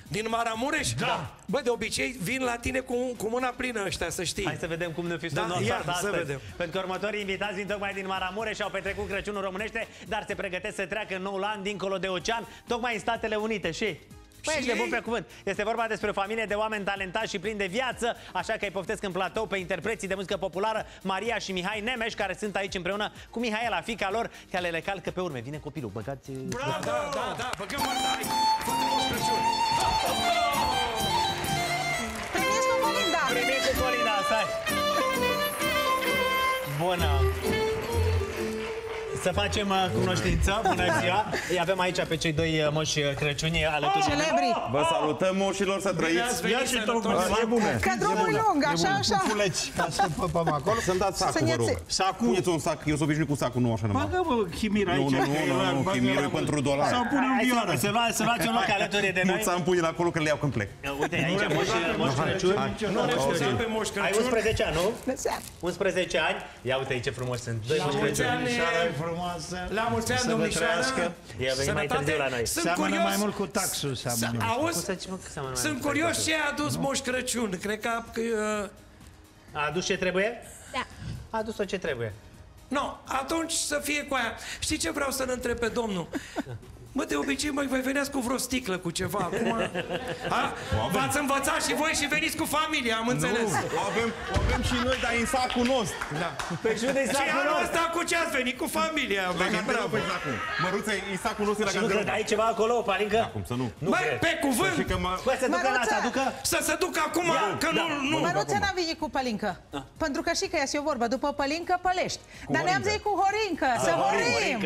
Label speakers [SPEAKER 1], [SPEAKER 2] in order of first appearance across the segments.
[SPEAKER 1] Din Maramureș?
[SPEAKER 2] Da.
[SPEAKER 1] Bă, de obicei vin la tine cu mâna plină ăștia, să știi.
[SPEAKER 3] Hai să vedem cum ne fi sunat
[SPEAKER 1] să vedem.
[SPEAKER 3] Pentru că următorii invitați vin tocmai din Maramureș și au petrecut Crăciunul românește, dar se pregătesc să treacă în noul an dincolo de ocean, tocmai în Statele Unite. Și păi, ești nebun pe cuvânt. Este vorba despre o familie de oameni talentați și plini de viață, așa că îi poftesc în platou pe interpreții de muzică populară Maria și Mihai Nemeș, care sunt aici împreună cu Mihaela, fiica lor, care le calcă pe urme. Vine copilul, băgați...
[SPEAKER 1] Bravo! Da, băgăm Marta, hai! Fă-te Moș Crăciun!
[SPEAKER 4] Primiți cu Colinda!
[SPEAKER 3] Primiți cu Colinda, stai! Bună! Să facem cunoștință, bună ziua! Îi avem aici pe cei doi moși Crăciuni alături de
[SPEAKER 4] Celebri!
[SPEAKER 5] Vă salutăm, moșilor, să trăiți!
[SPEAKER 2] Ia și tu, e bună!
[SPEAKER 4] Că drumul e lung, așa.
[SPEAKER 2] Fuleți, ca să păpăm acolo.
[SPEAKER 5] Să-mi dați sacul, vă rog.
[SPEAKER 2] Sacul?
[SPEAKER 5] Puneți un sac, eu sunt obișnuit cu sacul, nu așa numai.
[SPEAKER 2] Bagă, bă, chimira aici.
[SPEAKER 5] Nu, chimirul e pentru dolari.
[SPEAKER 2] Sau pune un vioară.
[SPEAKER 3] Să luați un loc alături de noi.
[SPEAKER 5] Nu ți-am pune acolo că le iau când plec.
[SPEAKER 3] Uite, aici moși Crăciun.
[SPEAKER 1] Nu refuzăm pe Moș
[SPEAKER 3] Ai
[SPEAKER 1] Crăciun.
[SPEAKER 3] 11 ani, nu? 11 ani. Ia uite ce frumoși sunt. Doi moși Crăciun.
[SPEAKER 2] Domnișoara e frumoasă.
[SPEAKER 1] La mulți ani, domnișoara.
[SPEAKER 3] Ia veni mai târziu la noi.
[SPEAKER 2] Seamănă mai mult cu taxul.
[SPEAKER 1] Auzi? Sunt curios ce a adus Moș Crăciun. Cred că...
[SPEAKER 3] A adus ce trebuie?
[SPEAKER 6] Da.
[SPEAKER 3] A adus tot ce trebuie.
[SPEAKER 1] Nu, atunci să fie cu aia. Știi ce vreau să-l întreb pe domnul? Mă, de obicei, mai veneați cu vreo sticlă, cu ceva. Acum, v-ați învățat și voi și veniți cu familia, am înțeles.
[SPEAKER 5] O avem și noi, dar e în sacul nostru.
[SPEAKER 1] Da.
[SPEAKER 3] Pe și unde-i
[SPEAKER 1] Și
[SPEAKER 3] sacul
[SPEAKER 1] anul
[SPEAKER 3] nostru?
[SPEAKER 1] ăsta cu ce ați venit? Cu familia.
[SPEAKER 5] La garderobă e sacul. Măruță, e sacul nostru la
[SPEAKER 3] Și nu cred,
[SPEAKER 5] garderobă.
[SPEAKER 3] ai ceva acolo, o palincă?
[SPEAKER 5] Cum să nu?
[SPEAKER 1] Băi, pe cuvânt,
[SPEAKER 3] Băi, să ducă la să ducă?
[SPEAKER 1] să se ducă acum, că nu...
[SPEAKER 4] Măruță n-a venit cu pălincă. Pentru că știi că e o vorbă, după pălincă pălești. Dar ne-am zis cu horincă, să horim.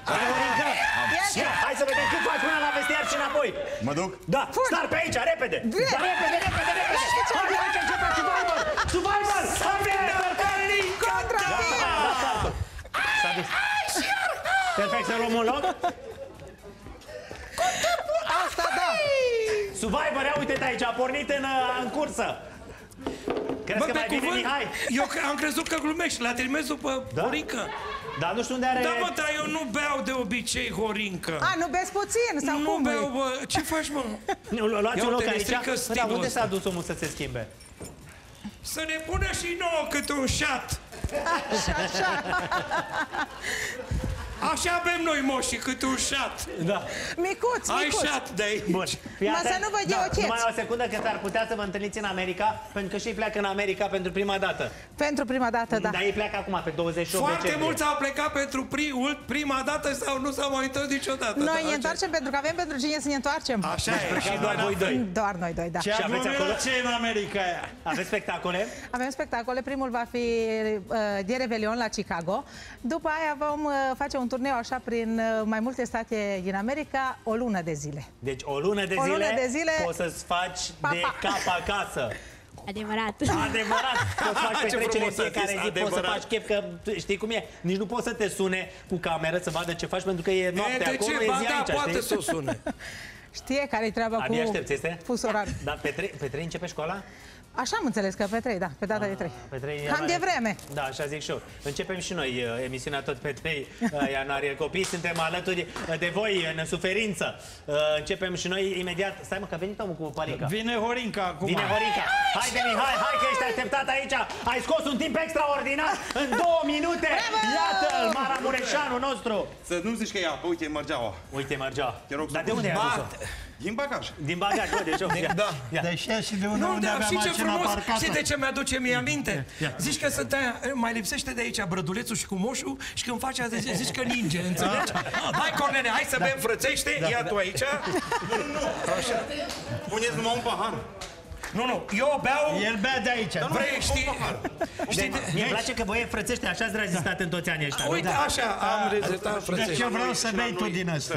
[SPEAKER 3] Hai să vedem cât faci până la vestiar și înapoi.
[SPEAKER 5] Mă duc?
[SPEAKER 3] Da, star pe aici, repede. Da, repede. Hai, aici începe Survivor. Survivor!
[SPEAKER 4] Contra tine!
[SPEAKER 3] S-a dus. Perfect, să luăm un loc.
[SPEAKER 4] Asta da!
[SPEAKER 3] Survivor, ia uite-te aici, a pornit în cursă. Crezi că mai bine, Mihai?
[SPEAKER 1] Eu am crezut că glumești, la trimis după horincă.
[SPEAKER 3] Dar nu știu unde are...
[SPEAKER 1] Da, mă, dar eu nu beau de obicei horincă.
[SPEAKER 4] A, nu beți puțin, sau
[SPEAKER 1] Nu
[SPEAKER 4] cum?
[SPEAKER 1] beau, bă. Ce faci, mă?
[SPEAKER 3] Luați un loc
[SPEAKER 1] te
[SPEAKER 3] aici.
[SPEAKER 1] strică
[SPEAKER 3] Da,
[SPEAKER 1] stilul
[SPEAKER 3] unde
[SPEAKER 1] ăsta.
[SPEAKER 3] s-a dus omul să se schimbe?
[SPEAKER 1] Să ne pună și nouă câte un șat. Așa avem noi, moșii, câte un șat.
[SPEAKER 3] Da.
[SPEAKER 4] Micuț,
[SPEAKER 1] Ai
[SPEAKER 4] micuț.
[SPEAKER 1] șat de aici.
[SPEAKER 3] Bun.
[SPEAKER 4] Mă, să nu vă dea ocheți.
[SPEAKER 3] Numai o secundă că s-ar putea să vă întâlniți în America, pentru că și ei pleacă în America pentru prima dată.
[SPEAKER 4] Pentru prima dată, da.
[SPEAKER 3] Dar ei pleacă acum, pe 28
[SPEAKER 1] Foarte
[SPEAKER 3] decembrie.
[SPEAKER 1] mulți au plecat pentru prima dată sau nu s-au mai întors niciodată.
[SPEAKER 4] Noi ne întoarcem pentru că avem pentru cine să ne întoarcem.
[SPEAKER 1] Așa e.
[SPEAKER 3] Și doar voi doi.
[SPEAKER 4] Doar noi doi, da.
[SPEAKER 2] Ce aglomerație în America aia?
[SPEAKER 3] Aveți spectacole?
[SPEAKER 4] Avem spectacole, primul va fi de Revelion la Chicago. După aia vom face un turneu așa prin mai multe state din America, o lună de zile.
[SPEAKER 3] Deci o lună de zile poți să-ți faci de cap acasă.
[SPEAKER 6] Adevărat.
[SPEAKER 3] Adevărat! Poți să faci petrecere
[SPEAKER 1] frumos a
[SPEAKER 3] fiecare
[SPEAKER 1] zis,
[SPEAKER 3] zi, poți să
[SPEAKER 1] adevărat.
[SPEAKER 3] faci chef, că știi cum e. Nici nu poți să te sune cu cameră să vadă ce faci, pentru că e noapte
[SPEAKER 1] De
[SPEAKER 3] acolo,
[SPEAKER 1] ce?
[SPEAKER 3] e
[SPEAKER 1] Ba
[SPEAKER 3] zi
[SPEAKER 1] da,
[SPEAKER 3] aici,
[SPEAKER 1] poate
[SPEAKER 3] știi?
[SPEAKER 1] să o sune.
[SPEAKER 4] Știe care-i treaba cu
[SPEAKER 3] Abia aștepți, este?
[SPEAKER 4] fus orar.
[SPEAKER 3] Dar pe 3 începe școala?
[SPEAKER 4] Așa am înțeles că pe 3, da, pe data de 3.
[SPEAKER 3] Pe 3
[SPEAKER 4] Cam
[SPEAKER 3] ianuarie.
[SPEAKER 4] de vreme.
[SPEAKER 3] Da, așa zic și eu. Începem și noi emisiunea tot pe 3 ianuarie. Copiii, suntem alături de voi în suferință. Începem și noi imediat. Stai mă, că a venit omul cu palinca.
[SPEAKER 2] Vine Horinca acum.
[SPEAKER 3] Vine Horinca. Haide, Mihai, hai că ești așteptat aici. Ai scos un timp extraordinar în 2 minute. Iată-l, Maramureșanul nostru.
[SPEAKER 5] Să nu zici că e apă, uite, mărgeaua.
[SPEAKER 3] Uite, mergea.
[SPEAKER 5] Te rog să
[SPEAKER 3] Dar de
[SPEAKER 5] pun.
[SPEAKER 3] unde ai adus-o?
[SPEAKER 5] Din bagaj.
[SPEAKER 3] Din bagaj, bă, deci
[SPEAKER 1] Da.
[SPEAKER 2] Deci ia și de unde
[SPEAKER 1] Nu, dar
[SPEAKER 2] aveam
[SPEAKER 1] știi ce
[SPEAKER 2] mașina
[SPEAKER 1] frumos?
[SPEAKER 2] parcată.
[SPEAKER 1] Știi de ce mi-aduce mie aminte? Zici că mai lipsește de aici brădulețul și cu moșul și când faci azi, zici că ninge, înțelegi? Hai, Cornele, hai să bem frățește, ia tu aici.
[SPEAKER 5] Nu, așa. Puneți numai un pahar.
[SPEAKER 1] Nu, eu beau...
[SPEAKER 2] El bea de aici.
[SPEAKER 1] Vrei, știi? Știi,
[SPEAKER 3] Mie îmi place că voi e frățește, așa ați rezistat în toți anii ăștia.
[SPEAKER 1] uite, așa, am rezultat
[SPEAKER 2] De
[SPEAKER 1] frățește.
[SPEAKER 2] ce vreau să bei tu din ăsta?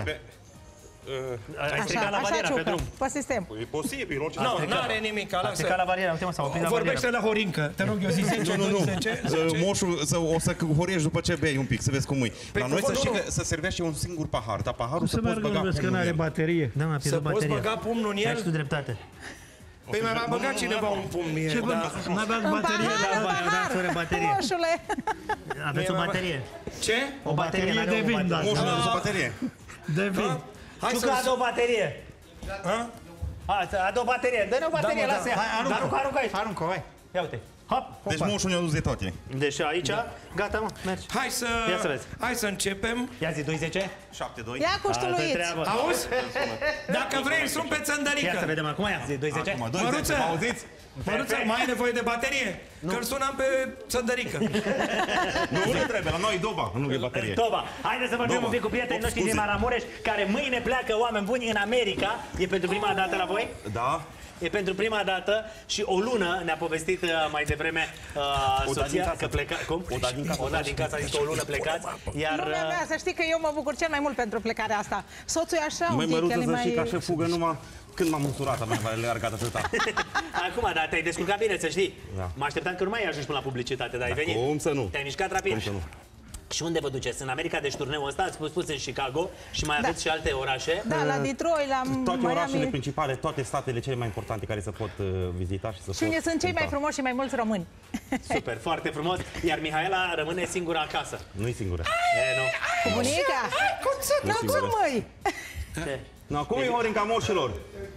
[SPEAKER 3] Ai stricat la bariera pe drum.
[SPEAKER 4] Pe sistem.
[SPEAKER 5] E posibil, orice.
[SPEAKER 1] Nu, n-are nimic,
[SPEAKER 3] Ai stricat
[SPEAKER 1] lasă.
[SPEAKER 3] la bariera, uite mă, s-a oprit la barieră.
[SPEAKER 1] Vorbește la Horincă. Te rog, eu zi 10,
[SPEAKER 5] Nu.
[SPEAKER 1] 10.
[SPEAKER 5] Moșul o să horiești după ce bei un pic, să vezi cum e. La noi să
[SPEAKER 1] nu,
[SPEAKER 5] știi
[SPEAKER 1] nu.
[SPEAKER 5] că să servește un singur pahar, dar paharul
[SPEAKER 2] Să
[SPEAKER 5] să poți
[SPEAKER 2] meargă,
[SPEAKER 5] băga
[SPEAKER 2] vezi că
[SPEAKER 5] pumnul
[SPEAKER 2] n-are
[SPEAKER 5] în el.
[SPEAKER 2] baterie.
[SPEAKER 3] Da, m-a
[SPEAKER 1] Să poți băga pumnul în
[SPEAKER 3] Ai și tu
[SPEAKER 1] el?
[SPEAKER 3] dreptate.
[SPEAKER 1] Păi mi-a băgat cineva un pumn mie.
[SPEAKER 2] Ce bă,
[SPEAKER 1] da.
[SPEAKER 2] n-a dat
[SPEAKER 4] În
[SPEAKER 2] baterie
[SPEAKER 4] pahar,
[SPEAKER 2] la
[SPEAKER 4] în
[SPEAKER 2] bani.
[SPEAKER 4] pahar.
[SPEAKER 3] fără baterie.
[SPEAKER 4] Moșule.
[SPEAKER 3] Aveți o baterie.
[SPEAKER 1] Ce?
[SPEAKER 3] O baterie
[SPEAKER 2] Baterie de vin, da.
[SPEAKER 5] Moșul a adus o baterie.
[SPEAKER 2] De vin.
[SPEAKER 1] Hai
[SPEAKER 3] Ciucă
[SPEAKER 1] să...
[SPEAKER 3] adă o baterie.
[SPEAKER 1] Ha?
[SPEAKER 3] Adu o baterie, dă-ne o baterie, lasă ea. Dar aruncă aici.
[SPEAKER 2] Aruncă, hai.
[SPEAKER 3] Ia uite. Hop.
[SPEAKER 5] Deci moșul ne-a dus de toate.
[SPEAKER 3] Deci aici, gata, mă, mergi. Ia să vezi.
[SPEAKER 1] Hai să începem.
[SPEAKER 3] Ia zi, 2-10.
[SPEAKER 5] 7-2.
[SPEAKER 4] Ia cu ștuluiți.
[SPEAKER 1] Auzi? Dacă vrei, îmi sun pe
[SPEAKER 3] Ia să
[SPEAKER 1] țăndărică.
[SPEAKER 3] vedem acum, ia zi, 2-10.
[SPEAKER 5] Acum, 2-10,
[SPEAKER 1] Măruță,
[SPEAKER 5] auziți?
[SPEAKER 1] Măruță, mai ai nevoie de baterie? Că-l sunam pe țăndărică.
[SPEAKER 5] Nu ne trebuie, la noi doba, nu e baterie.
[SPEAKER 3] Toba, haideți să vorbim
[SPEAKER 5] Doba.
[SPEAKER 3] un pic cu prietenii noștri din
[SPEAKER 5] Scuze.
[SPEAKER 3] Maramureș, care mâine pleacă, oameni buni, în America. E pentru prima dată la voi?
[SPEAKER 5] Da.
[SPEAKER 3] E pentru prima dată și o lună ne-a povestit mai devreme soția că pleca... Cum?
[SPEAKER 5] O dat din casă.
[SPEAKER 3] O dat din casă, a zis că o lună plecați, iar...
[SPEAKER 4] Lumea mea, să știi că eu mă bucur cel mai mult pentru plecarea asta. Soțul e așa un
[SPEAKER 5] Măi,
[SPEAKER 4] pic,
[SPEAKER 5] Măruță,
[SPEAKER 4] el e
[SPEAKER 5] să știi că
[SPEAKER 4] mai...
[SPEAKER 5] așa fugă numai când m-am musurat, am mai leargat atâta.
[SPEAKER 3] Acum, da, te-ai descurcat bine, să știi.
[SPEAKER 5] Da.
[SPEAKER 3] Mă așteptam că nu mai ajungi până la publicitate, dar ai venit.
[SPEAKER 5] Cum să nu?
[SPEAKER 3] Te-ai mișcat rapid.
[SPEAKER 5] Cum să nu?
[SPEAKER 3] Și unde vă duceți? În America, deci turneul ăsta, ați spus în Chicago și mai aveți și alte orașe.
[SPEAKER 4] Da, la Detroit, la
[SPEAKER 5] Toate orașele
[SPEAKER 4] Miami.
[SPEAKER 5] principale, toate statele cele mai importante care se pot vizita și să
[SPEAKER 4] Și unde sunt cei mai frumoși și mai mulți români.
[SPEAKER 3] Super, foarte frumos. Iar Mihaela rămâne singură acasă.
[SPEAKER 5] Nu-i singură.
[SPEAKER 3] E, nu.
[SPEAKER 4] Cu bunica? Nu, cum, măi?
[SPEAKER 3] Ce?
[SPEAKER 5] No, cum e Horinca moșilor?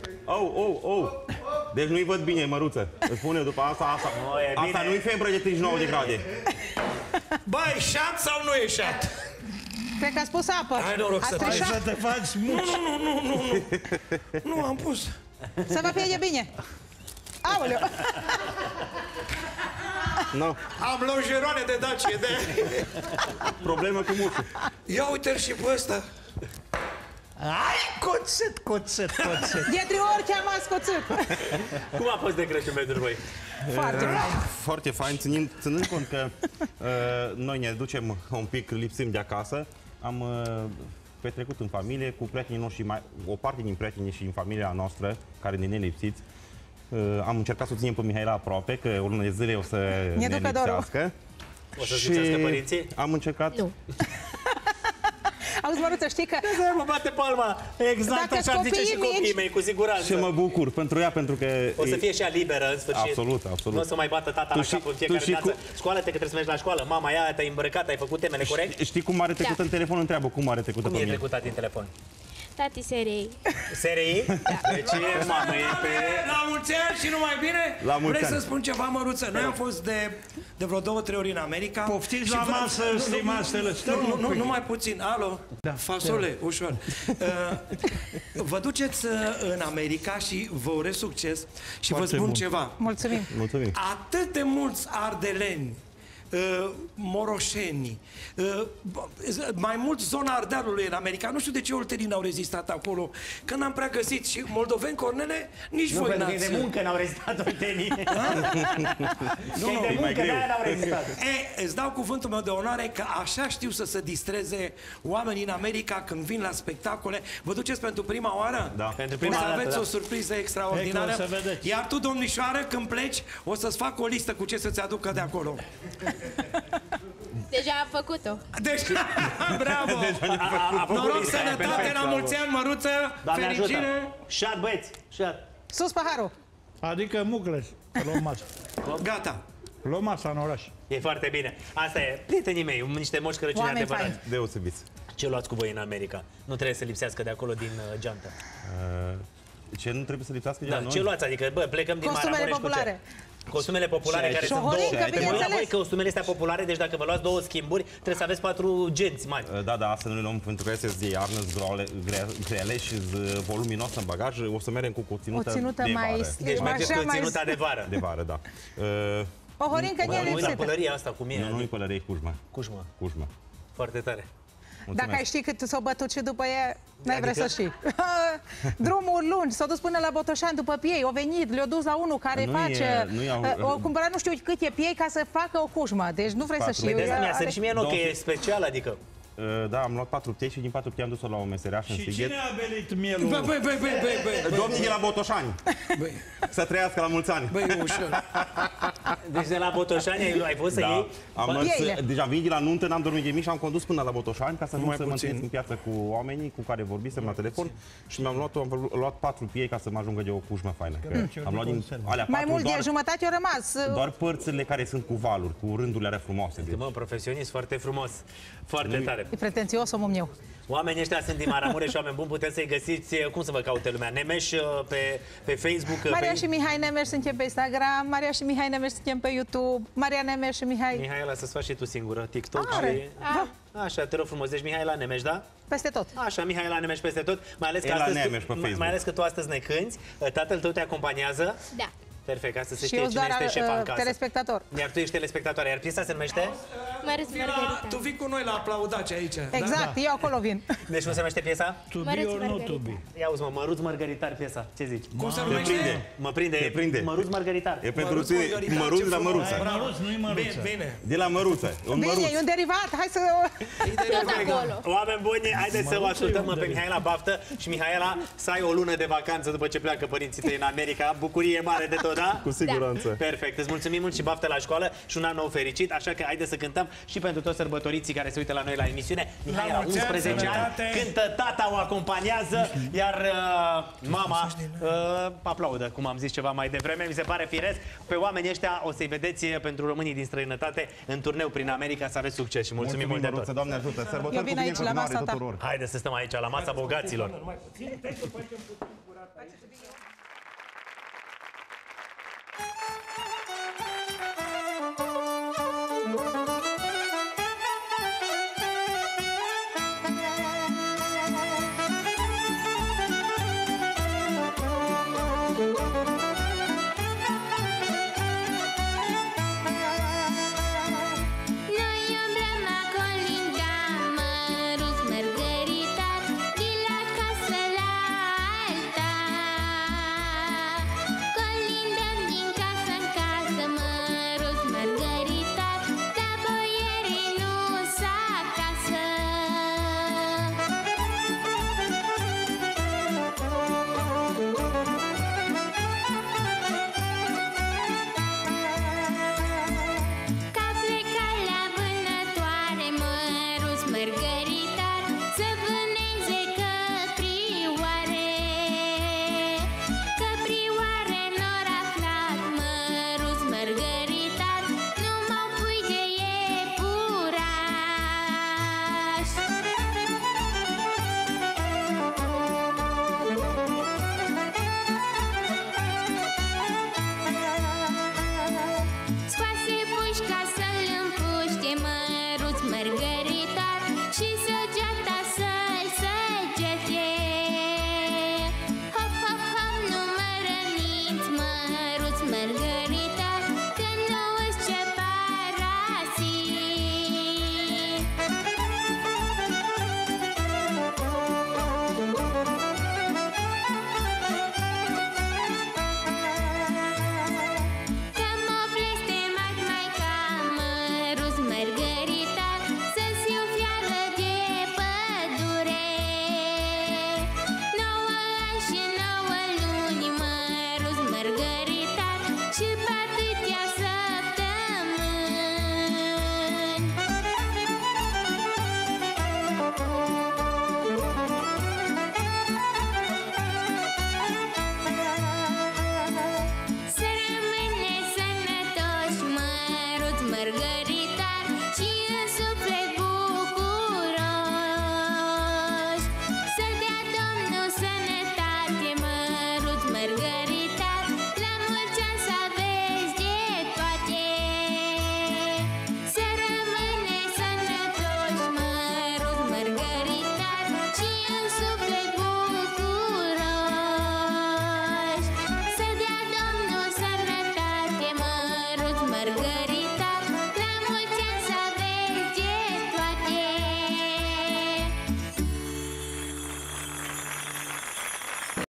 [SPEAKER 5] Deci nu-i văd bine, Măruță. Îți spune după asta.
[SPEAKER 3] Nu, e
[SPEAKER 5] Asta
[SPEAKER 3] bine.
[SPEAKER 5] nu-i febră de 39 de grade.
[SPEAKER 1] Băi, șat sau nu e șat?
[SPEAKER 4] Cred că a spus apă.
[SPEAKER 1] Hai noroc să
[SPEAKER 4] Ați
[SPEAKER 1] tai.
[SPEAKER 2] Hai
[SPEAKER 4] trișat?
[SPEAKER 2] să te faci muci.
[SPEAKER 1] Nu, am pus.
[SPEAKER 4] Să vă fie bine. Aoleu!
[SPEAKER 5] No,
[SPEAKER 1] Am longeroane de Dacie, de...
[SPEAKER 5] problemă cu mușul.
[SPEAKER 1] Ia uite-l și pe ăsta.
[SPEAKER 2] Ai, coțet.
[SPEAKER 4] De 3 ori cheamați coțâc.
[SPEAKER 3] Cum a fost de Crăciun pentru voi?
[SPEAKER 4] Foarte fain.
[SPEAKER 5] Foarte fain, ținând cont că noi ne ducem un pic, lipsim de acasă. Am petrecut în familie cu prietenii noștri, o parte din prietenii și din familia noastră, care ne nelipsiți. Am încercat să o ținem pe Mihaela aproape, că o lună de zile o să ne
[SPEAKER 4] ducă dorul.
[SPEAKER 5] lipsească.
[SPEAKER 3] O să zicească părinții?
[SPEAKER 5] Am încercat...
[SPEAKER 4] Nu. Auzi, Măruță, știi că...
[SPEAKER 3] Mă bate palma! Exact
[SPEAKER 4] Dacă
[SPEAKER 3] așa ar zice și
[SPEAKER 4] copiii
[SPEAKER 3] copiii
[SPEAKER 4] mici-
[SPEAKER 3] mei, cu siguranță.
[SPEAKER 5] Și mă bucur pentru ea, pentru că...
[SPEAKER 3] O să fie și ea liberă, în sfârșit.
[SPEAKER 5] Absolut.
[SPEAKER 3] Nu o să mai bată tata
[SPEAKER 5] Tu
[SPEAKER 3] la
[SPEAKER 5] și-
[SPEAKER 3] cap în
[SPEAKER 5] tu
[SPEAKER 3] fiecare
[SPEAKER 5] și
[SPEAKER 3] dimineață. Scoală-te că trebuie să mergi la școală. Mama, ia, te-ai îmbrăcat, ai făcut temele, corect?
[SPEAKER 5] Știi cum are trecut în telefon? Întreabă cum are trecut
[SPEAKER 3] Cum
[SPEAKER 5] pe
[SPEAKER 3] e
[SPEAKER 5] mine.
[SPEAKER 3] trecut tati în telefon?
[SPEAKER 6] Tati serei.
[SPEAKER 3] SRI? Deci e, mamă, e pe...
[SPEAKER 1] La mulți ani și numai bine?
[SPEAKER 5] La mulți
[SPEAKER 1] Vrei
[SPEAKER 5] ani.
[SPEAKER 1] să spun ceva, Măruță? Noi am fost de vreo 2-3 ori în America.
[SPEAKER 2] Poftiți
[SPEAKER 1] Și
[SPEAKER 2] la
[SPEAKER 1] vă-
[SPEAKER 2] masă, stimați telespectatori.
[SPEAKER 1] Nu, numai puțin. Alo? Fasole, ușor. Vă duceți în America și vă urez succes și vă spun ceva.
[SPEAKER 4] Mulțumim.
[SPEAKER 5] Mulțumim.
[SPEAKER 1] Atât de mulți ardeleni, moroșeni, mai mult zona Ardealului în America. Nu știu de ce oltenii n-au rezistat acolo. Că n-am prea găsit și moldoveni, Cornele, nici
[SPEAKER 3] Nu,
[SPEAKER 1] voi
[SPEAKER 3] pentru că e
[SPEAKER 1] n-ați.
[SPEAKER 3] de muncă n-au rezistat oltenii. Că
[SPEAKER 1] Nu,
[SPEAKER 3] e de muncă, de-aia n-au rezistat.
[SPEAKER 1] Îți dau cuvântul meu de onoare că așa știu să se distreze oamenii în America când vin la spectacole. Vă duceți pentru prima oară?
[SPEAKER 5] Da.
[SPEAKER 3] Pentru
[SPEAKER 1] O
[SPEAKER 3] prima
[SPEAKER 1] să
[SPEAKER 3] dată,
[SPEAKER 1] aveți
[SPEAKER 3] da.
[SPEAKER 1] o surpriză extraordinară.
[SPEAKER 2] Hai că o să vedeți.
[SPEAKER 1] Iar tu, domnișoară, când pleci, o să-ți fac o listă cu ce să-ți aducă de acolo.
[SPEAKER 6] Deja am făcut-o.
[SPEAKER 1] Deci, bravo!
[SPEAKER 3] A făcut
[SPEAKER 1] Noroc,
[SPEAKER 3] lista, e
[SPEAKER 1] sănătate,
[SPEAKER 3] perfect,
[SPEAKER 1] la
[SPEAKER 3] bravo.
[SPEAKER 1] mulți ani, Măruță,
[SPEAKER 3] Doamne ajută!
[SPEAKER 1] fericire!
[SPEAKER 3] Șat, băieți, șat.
[SPEAKER 4] Sus paharul.
[SPEAKER 2] Adică mucles. Luăm masa.
[SPEAKER 1] Gata.
[SPEAKER 2] Luăm masa în oraș.
[SPEAKER 3] E foarte bine. Asta e, prietenii mei, niște moși Crăciuni
[SPEAKER 4] Oameni
[SPEAKER 3] adevărați.
[SPEAKER 4] faini.
[SPEAKER 5] Deosebiți.
[SPEAKER 3] Ce luați cu voi în America? Nu trebuie să lipsească de acolo din geantă.
[SPEAKER 5] Ce nu trebuie să lipsească de
[SPEAKER 3] Da,
[SPEAKER 5] la noi?
[SPEAKER 3] ce luați? Adică, bă, plecăm din
[SPEAKER 4] Costumele
[SPEAKER 3] Maramureș cu ce?
[SPEAKER 4] populare.
[SPEAKER 3] Costumele populare
[SPEAKER 5] Și
[SPEAKER 3] care sunt
[SPEAKER 4] șoholincă,
[SPEAKER 3] două.
[SPEAKER 4] bineînțeles.
[SPEAKER 3] Voi costumele astea populare, deci dacă vă luați 2 schimburi, trebuie să aveți 4 genți mari.
[SPEAKER 5] Da, asta nu le luăm pentru că este de iarnă, grele și voluminos în bagaj. O să mergem cu o ținută,
[SPEAKER 4] O ținută
[SPEAKER 5] de
[SPEAKER 4] mai
[SPEAKER 5] vară.
[SPEAKER 4] slim,
[SPEAKER 3] Deci mergeți
[SPEAKER 4] așa
[SPEAKER 3] cu
[SPEAKER 4] mai...
[SPEAKER 3] ținuta de vară.
[SPEAKER 5] De vară, da.
[SPEAKER 4] O horincă
[SPEAKER 3] Mă uit la
[SPEAKER 4] nelipsită.
[SPEAKER 3] pălăria asta cum e.
[SPEAKER 5] Nu-i pălărei, Cușma.
[SPEAKER 3] Cușmă.
[SPEAKER 5] Cușma.
[SPEAKER 3] Foarte tare.
[SPEAKER 4] Dacă ai ști cât s-au bătut și după ea, n-ai vrea
[SPEAKER 3] Adică?
[SPEAKER 4] să știi. Drumuri lungi, s-au dus până la Botoșani după piei, au venit, le-au dus la unul care
[SPEAKER 5] Nu
[SPEAKER 4] face...
[SPEAKER 5] e- nu e-
[SPEAKER 4] au cumpărat nu știu cât e piei ca să facă o cușmă, deci nu vrei să
[SPEAKER 5] Patru.
[SPEAKER 4] știi.
[SPEAKER 3] Vedeți, mi-a
[SPEAKER 4] Are-
[SPEAKER 3] să și mie nu, că
[SPEAKER 5] Domnul-
[SPEAKER 3] e special, adică.
[SPEAKER 5] Da, am luat 4 piei și din 4 piei am dus-o la o meseriașă în
[SPEAKER 2] Și
[SPEAKER 5] Sighet.
[SPEAKER 2] cine a belit mielul?
[SPEAKER 1] Băi,
[SPEAKER 5] Domnii de la Botoșani. Să trăiască la mulți ani.
[SPEAKER 1] băi, e ușor.
[SPEAKER 3] Deci de la Botoșani ai fost să iei?
[SPEAKER 5] Am mers,
[SPEAKER 4] Pieile.
[SPEAKER 5] deja vin de la nuntă, n-am dormit de mic și am condus până la Botoșani ca să nu
[SPEAKER 1] Mai
[SPEAKER 5] se mă
[SPEAKER 1] puțin.
[SPEAKER 5] întâlnesc în piață cu oamenii cu care vorbisem la telefon și am luat 4 piei ca să mă ajungă de o cușmă faină. Că am luat din alea 4
[SPEAKER 4] Mai mult de
[SPEAKER 5] doar,
[SPEAKER 4] jumătate au rămas.
[SPEAKER 5] doar părțile care sunt cu valuri, cu rândurile alea frumoase. Deci.
[SPEAKER 3] Mă, profesionist, foarte frumos. Foarte tare.
[SPEAKER 4] E pretențios omul meu.
[SPEAKER 3] Oamenii ăștia sunt din Maramureș, oameni buni, puteți să-i găsiți, cum să vă caute lumea? Nemeș pe Facebook?
[SPEAKER 4] Maria și Mihai Nemeș suntem pe Instagram, Maria și Mihai Nemeș suntem pe YouTube, Maria Nemeș și Mihai...
[SPEAKER 3] Mihaela, să-ți faci și tu singură TikTok
[SPEAKER 4] Are.
[SPEAKER 3] și... Așa, te rog frumos, deci Mihaela Nemeș, da?
[SPEAKER 4] Peste tot.
[SPEAKER 3] Așa, Mihaela Nemeș peste tot, mai ales că,
[SPEAKER 5] Ela
[SPEAKER 3] astăzi,
[SPEAKER 5] Nemeș pe Facebook.
[SPEAKER 3] mai ales că tu astăzi ne cânti, tatăl tău te acompaniază.
[SPEAKER 6] Da.
[SPEAKER 3] Perfect, ca să se
[SPEAKER 4] Și
[SPEAKER 3] știe
[SPEAKER 4] eu
[SPEAKER 3] cine
[SPEAKER 4] doar
[SPEAKER 3] este șef în casă.
[SPEAKER 4] telespectator.
[SPEAKER 3] Iar tu ești telespectatoare, iar piesa se numește?
[SPEAKER 6] Măruț Margarita.
[SPEAKER 1] Tu vii cu noi la aplaudaci aici.
[SPEAKER 4] Exact, eu acolo vin.
[SPEAKER 3] Deci cum se numește piesa?
[SPEAKER 2] To be
[SPEAKER 6] Măruț
[SPEAKER 2] or not
[SPEAKER 6] Margarita.
[SPEAKER 2] to be.
[SPEAKER 3] Ia auzi, mă, Măruț Mărgăritar piesa. Ce zici?
[SPEAKER 1] Cum se
[SPEAKER 5] Te
[SPEAKER 1] numește?
[SPEAKER 5] prinde.
[SPEAKER 3] Mă prinde,
[SPEAKER 5] Te prinde.
[SPEAKER 3] Măruț Mărgăritar.
[SPEAKER 5] E pentru
[SPEAKER 1] Măruț
[SPEAKER 5] tine
[SPEAKER 1] Margarita,
[SPEAKER 5] măruț
[SPEAKER 1] ce
[SPEAKER 5] la
[SPEAKER 1] frumos.
[SPEAKER 5] măruță.
[SPEAKER 1] Bravo.
[SPEAKER 2] Măruț, nu-i măruță.
[SPEAKER 1] Bine.
[SPEAKER 5] De la măruță. Un
[SPEAKER 4] Bine,
[SPEAKER 5] măruț.
[SPEAKER 4] e un derivat, hai să...
[SPEAKER 6] Tot acolo.
[SPEAKER 3] Oameni buni, haideți să o ascultăm pe Mihaela Baftă și Mihaela să ai o lună de vacanță după ce pleacă părinții tăi în America. Bucurie mare de tot, da?
[SPEAKER 5] Cu siguranță.
[SPEAKER 3] Perfect, îți mulțumim mult și baftă la școală și un an nou fericit, așa că haideți să cântăm și pentru toți sărbătoriții care se uită la noi la emisiune. Mihaela,
[SPEAKER 1] mulți ani,
[SPEAKER 3] 11 ani,
[SPEAKER 1] sănătate!
[SPEAKER 3] cântă, tata o acompaniază, iar mama aplaudă, cum am zis ceva mai devreme, mi se pare firesc. Pe oamenii ăștia o să-i vedeți pentru românii din străinătate în turneu prin America, să aveți succes și mulțumim mult de tot.
[SPEAKER 5] Măruță, Doamne ajută.
[SPEAKER 4] Eu
[SPEAKER 5] Sărbători
[SPEAKER 4] vin
[SPEAKER 5] cu
[SPEAKER 4] aici, la
[SPEAKER 5] binecuvântare
[SPEAKER 4] masa ta.
[SPEAKER 5] tuturor.
[SPEAKER 3] Haideți să stăm aici la masa bogaților.
[SPEAKER 1] Numai puțin, stai să facem puțin curat aici.